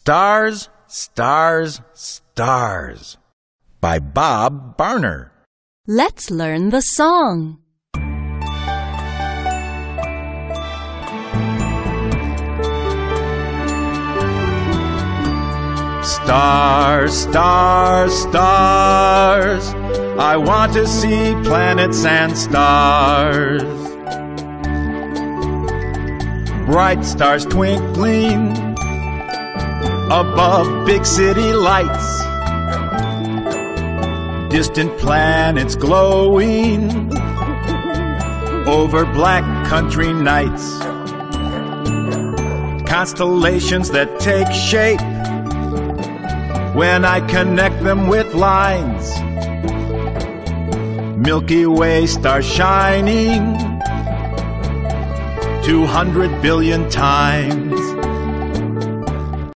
Stars, Stars, Stars by Bob Barner. Let's learn the song. Stars, stars, stars, I want to see planets and stars. Bright stars twinkling above big city lights, distant planets glowing over black country nights, constellations that take shape when I connect them with lines. Milky Way stars shining 200 billion times.